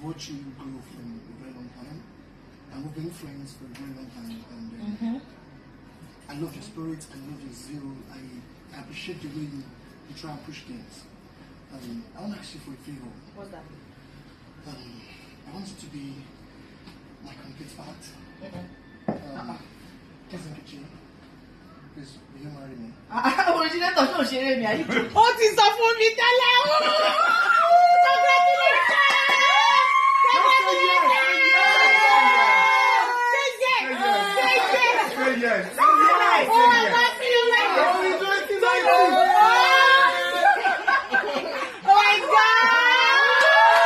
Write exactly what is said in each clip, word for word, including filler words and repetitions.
watched you grow from a very long time, and we've been friends for a very long time. And uh, mm-hmm. I love your spirit, I love your zeal, I, I appreciate the way you, you try and push things. Um, I want to ask you for a favor. What's that? Um, I want you to be my complete part. Mm-hmm. Um, Please, Nkechi, please, will you marry me? Originator no share me. Are you? What is up for me? Tell Say yes. Oh, I love you. Oh my God!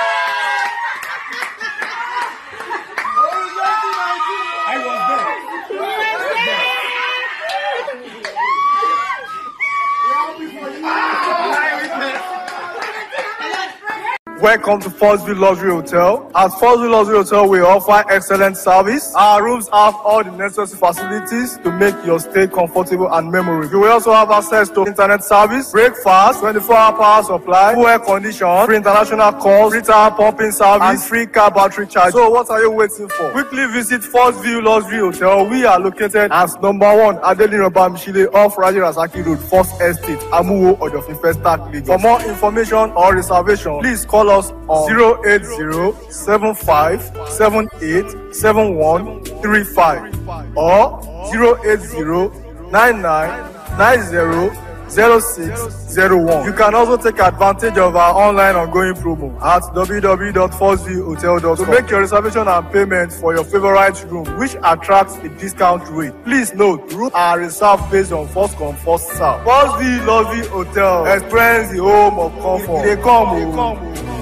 I was there. Welcome to First View Luxury Hotel. At First View Luxury Hotel, we offer excellent service. Our rooms have all the necessary facilities to make your stay comfortable and memorable. You will also have access to internet service, breakfast, twenty-four hour power supply, full air condition, free international calls, free tire pumping service, and free car battery charge. So what are you waiting for? Quickly visit First View Luxury Hotel. We are located at number one Adelino Bamishile off Raji Rasaki Road, First Estate, Amuwo, Odofinfe, Start Lagos. For more information or reservation, please call us on zero eight zero seven five seven eight seven one three five or zero eight zero nine nine nine zero zero six zero one. You can also take advantage of our online ongoing promo at w w w dot first view hotel dot com to make your reservation and payment for your favorite room, which attracts a discount rate. Please note, rooms are reserved based on first come, first serve. First View Luxury Hotel, experience the home of comfort. They come, they come.